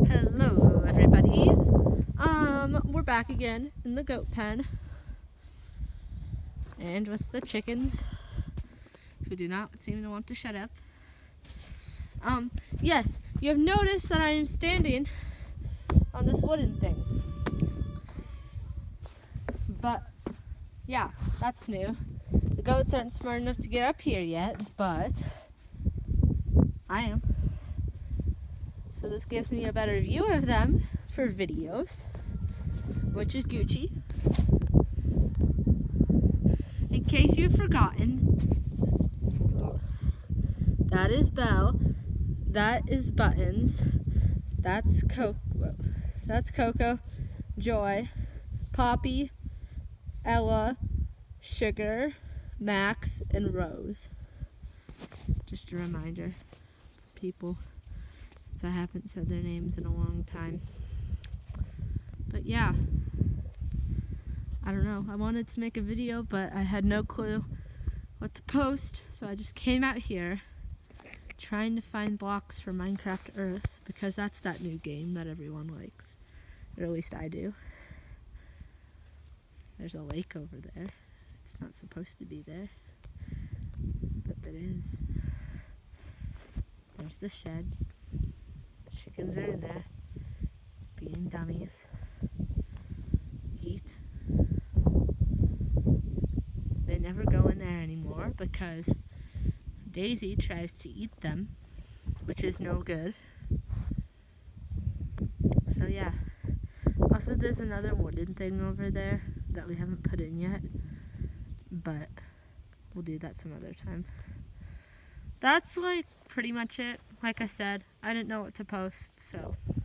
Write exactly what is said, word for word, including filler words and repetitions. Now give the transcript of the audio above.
Hello everybody. Um, we're back again in the goat pen. And with the chickens who do not seem to want to shut up. Um, yes, you have noticed that I am standing on this wooden thing. But yeah, that's new. The goats aren't smart enough to get up here yet, but I am. So this gives me a better view of them for videos, which is Gucci. In case you've forgotten, that is Belle, that is Buttons, that's Coco, that's Coco, Joy, Poppy, Ella, Sugar, Max, and Rose. Just a reminder, people, I haven't said their names in a long time. But yeah, I don't know. I wanted to make a video, but I had no clue what to post, so I just came out here trying to find blocks for Minecraft Earth, because that's that new game that everyone likes, or at least I do. There's a lake over there. It's not supposed to be there, but there is. There's the shed. Chickens are in there, being dummies. Eat. They never go in there anymore because Daisy tries to eat them, which is no good. So yeah. Also, there's another wooden thing over there that we haven't put in yet, but we'll do that some other time. That's like pretty much it. Like I said, I didn't know what to post, so